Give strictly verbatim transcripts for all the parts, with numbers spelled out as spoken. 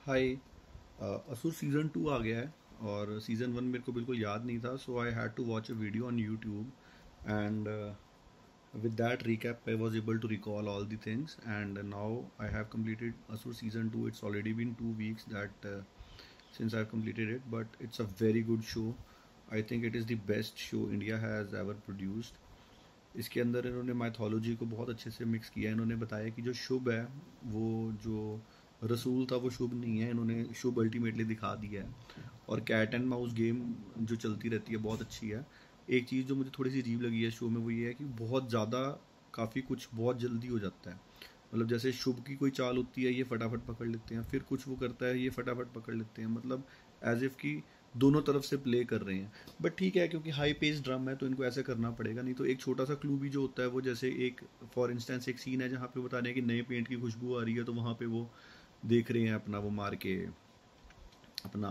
हाय। असुर season two आ गया है और सीज़न वन मेरे को बिल्कुल याद नहीं था, so I had to watch a video on YouTube and with that recap I was able to recall all the things, and now I have completed Asur season two. It's already been two weeks that uh, since I've completed it, but it's a very good show. I think it is the best show India has ever produced. इसके अंदर इन्होंने mythology को बहुत अच्छे से mix किया है। इन्होंने बताया कि जो शुभ है वो जो रसूल था वो शुभ नहीं है, इन्होंने शुभ अल्टीमेटली दिखा दिया है। और कैट एंड माउस गेम जो चलती रहती है बहुत अच्छी है। एक चीज़ जो मुझे थोड़ी सी अजीब लगी है शो में वो ये है कि बहुत ज़्यादा काफ़ी कुछ बहुत जल्दी हो जाता है। मतलब जैसे शुभ की कोई चाल होती है ये फटाफट पकड़ लेते हैं, फिर कुछ वो करता है ये फटाफट पकड़ लेते हैं, मतलब एज इफ़ कि दोनों तरफ से प्ले कर रहे हैं। बट ठीक है, क्योंकि हाई पेस ड्रामा है तो इनको ऐसा करना पड़ेगा, नहीं तो एक छोटा सा क्लू भी जो होता है वो जैसे एक फॉर इंस्टेंस एक सीन है जहाँ पे बता रहे हैं कि नए पेंट की खुशबू आ रही है, तो वहाँ पे वो देख रहे हैं अपना वो मार के अपना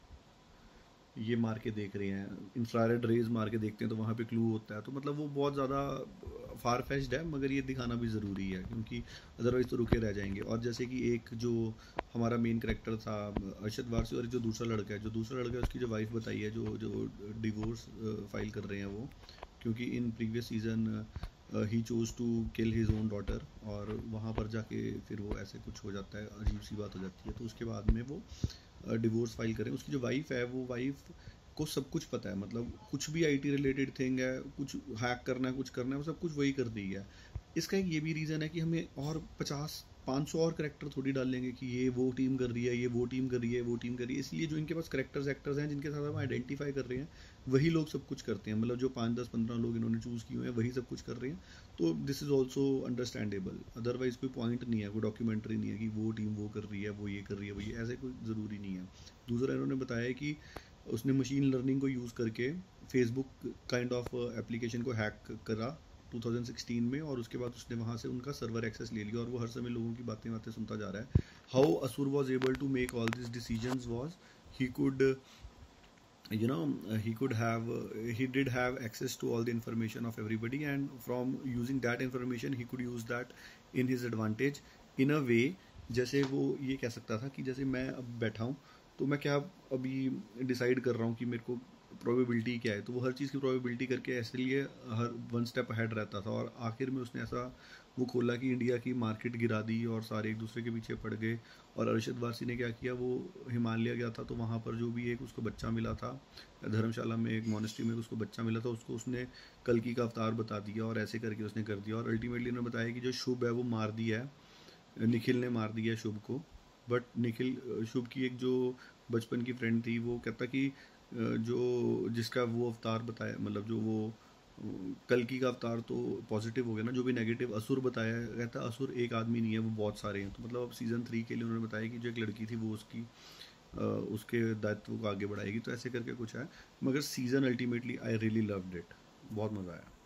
ये मार के देख रहे हैं, इंफ्रारेड रेज मार के देखते हैं, तो वहाँ पे क्लू होता है। तो मतलब वो बहुत ज़्यादा फार फेच्ड है, मगर ये दिखाना भी ज़रूरी है क्योंकि अदरवाइज़ तो रुके रह जाएंगे। और जैसे कि एक जो हमारा मेन करेक्टर था अरशद वारसी, और जो दूसरा लड़का है जो दूसरा लड़का है उसकी जो वाइफ बताई है जो जो डिवोर्स फाइल कर रहे हैं वो, क्योंकि in previous season he chose to kill his own daughter, और वहाँ पर जाके फिर वो ऐसे कुछ हो जाता है, अजीब सी बात हो जाती है। तो उसके बाद में वो डिवोर्स फाइल करें। उसकी जो वाइफ है वो वाइफ को सब कुछ पता है, मतलब कुछ भी आईटी रिलेटेड थिंग है, कुछ हैक करना है कुछ करना है वो सब कुछ वही कर दी है। इसका एक ये भी रीज़न है कि हमें और पचास पाँच सौ और करेक्टर थोड़ी डाल लेंगे कि ये वो टीम कर रही है ये वो टीम कर रही है वो टीम कर रही है। इसलिए जो इनके पास करेक्टर्स एक्टर्स हैं जिनके साथ हम आइडेंटिफाई कर रहे हैं वही लोग सब कुछ करते हैं, मतलब जो पाँच दस पंद्रह लोग इन्होंने चूज़ किए हैं वही सब कुछ कर रहे हैं। तो this is also understandable, otherwise कोई पॉइंट नहीं है, कोई डॉक्यूमेंट्री नहीं है कि वो टीम वो कर रही है वो ये कर रही है वो ये, ऐसे कोई ज़रूरी नहीं है। दूसरा इन्होंने बताया कि उसने मशीन लर्निंग को यूज़ करके फेसबुक काइंड ऑफ एप्लीकेशन को हैक करा टू थाउजेंड सिक्सटीन में, और उसके बाद उसने वहाँ से उनका सर्वर एक्सेस ले लिया और वो हर समय लोगों की बातें बातें सुनता जा रहा है। How Asur was able to make all this decisions was he could you know uh, he could have uh, he did have access to all the information of everybody, and from using that information he could use that in his advantage in a way। जैसे वो ये कह सकता था कि जैसे मैं अब बैठा हूँ तो मैं क्या अभी डिसाइड कर रहा हूँ कि मेरे को प्रोबेबिलिटी क्या है, तो वो हर चीज़ की प्रोबेबिलिटी करके ऐसे लिए हर वन स्टेप अहेड रहता था। और आखिर में उसने ऐसा वो खोला कि इंडिया की मार्केट गिरा दी और सारे एक दूसरे के पीछे पड़ गए। और अरशद वारसी ने क्या किया, वो हिमालय गया था तो वहाँ पर जो भी एक उसको बच्चा मिला था धर्मशाला में, एक मोनेस्ट्री में उसको बच्चा मिला था, उसको उसने कल्कि का अवतार बता दिया और ऐसे करके उसने कर दिया। और अल्टीमेटली उन्होंने बताया कि जो शुभ है वो मार दिया है, निखिल ने मार दिया है शुभ को। बट निखिल शुभ की एक जो बचपन की फ्रेंड थी वो कहता कि जो जिसका वो अवतार बताया, मतलब जो वो कल्कि का अवतार तो पॉजिटिव हो गया ना, जो भी नेगेटिव असुर बताया कहता असुर एक आदमी नहीं है वो बहुत सारे हैं। तो मतलब अब सीज़न थ्री के लिए उन्होंने बताया कि जो एक लड़की थी वो उसकी आ, उसके दायित्व को आगे बढ़ाएगी, तो ऐसे करके कुछ है। मगर season ultimately I really loved it, बहुत मज़ा आया।